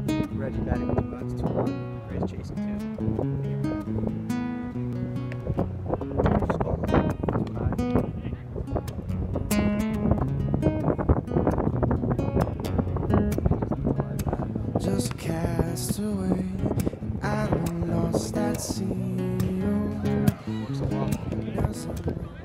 Reggie batting with 2 outs, 2-1. Ray's chasing 2. Score. Too high. Just a castaway, I lost that sea. Works a lot.